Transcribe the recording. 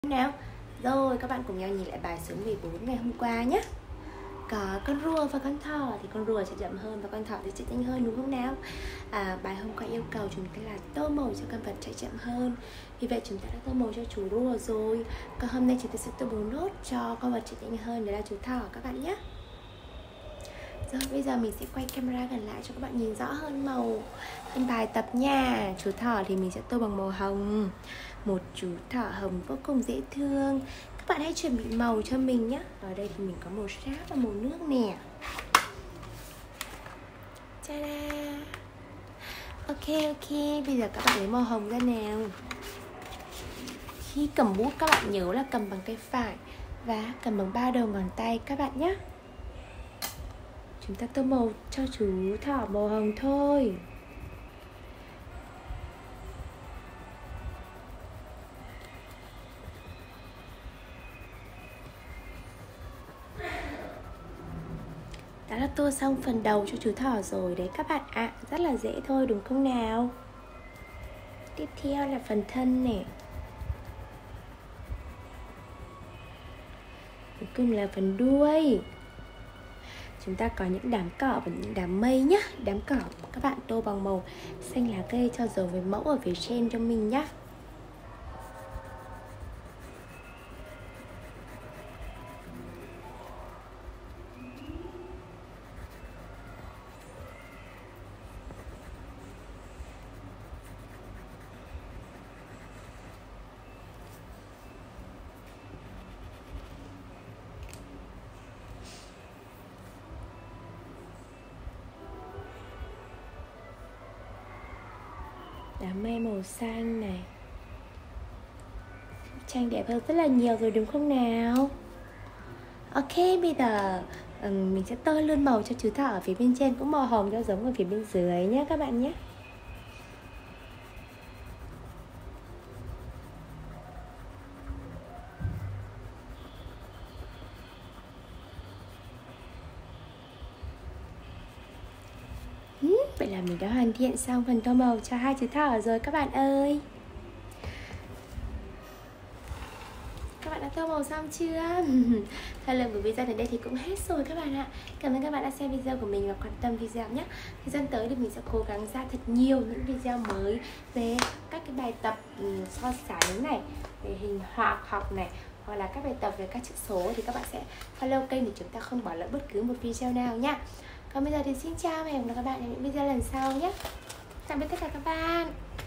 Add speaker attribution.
Speaker 1: nào. Rồi các bạn cùng nhau nhìn lại bài số 14 ngày hôm qua nhé. Có con rùa và con thỏ thì con rùa sẽ chậm hơn và con thỏ thì sẽ nhanh hơn, đúng không nào? Bài hôm qua yêu cầu chúng ta là tô màu cho con vật chạy chậm hơn. Vì vậy chúng ta đã tô màu cho chú rùa rồi. Còn hôm nay chúng ta sẽ tô màu nốt cho con vật chạy nhanh hơn, đó là chú thỏ các bạn nhé. Rồi bây giờ mình sẽ quay camera gần lại cho các bạn nhìn rõ hơn màu hơn bài tập nha. Chú thỏ thì mình sẽ tô bằng màu hồng. Một chú thỏ hồng vô cùng dễ thương. Các bạn hãy chuẩn bị màu cho mình nhé. Ở đây thì mình có màu sáp và màu nước nè. Ta-da. Ok, bây giờ các bạn lấy màu hồng ra nào. Khi cầm bút các bạn nhớ là cầm bằng tay phải và cầm bằng 3 đầu ngón tay các bạn nhé. Chúng ta tô màu cho chú thỏ màu hồng thôi. Đó là tô xong phần đầu cho chú thỏ rồi đấy các bạn ạ. Rất là dễ thôi đúng không nào? Tiếp theo là phần thân nè. Cuối cùng là phần đuôi. Chúng ta có những đám cỏ và những đám mây nhé. Đám cỏ các bạn tô bằng màu xanh lá cây cho dấu với mẫu ở phía trên cho mình nhé. Đám mây màu xanh này. Tranh đẹp hơn rất là nhiều rồi đúng không nào? Ok, bây giờ mình sẽ tô luôn màu cho chú thỏ ở phía bên trên cũng màu hồng cho giống ở phía bên dưới nhé các bạn nhé. Vậy là mình đã hoàn thiện xong phần tô màu cho hai chú thỏ rồi các bạn ơi. Các bạn đã tô màu xong chưa? Thời lượng của video đến đây thì cũng hết rồi các bạn ạ. Cảm ơn các bạn đã xem video của mình và quan tâm video nhé. Thời gian tới thì mình sẽ cố gắng ra thật nhiều những video mới về các cái bài tập so sánh này, về hình hoạt học này, hoặc là các bài tập về các chữ số, thì các bạn sẽ follow kênh để chúng ta không bỏ lỡ bất cứ một video nào nhé. Còn bây giờ thì xin chào và hẹn gặp lại các bạn ở những video lần sau nhé. Tạm biệt tất cả các bạn.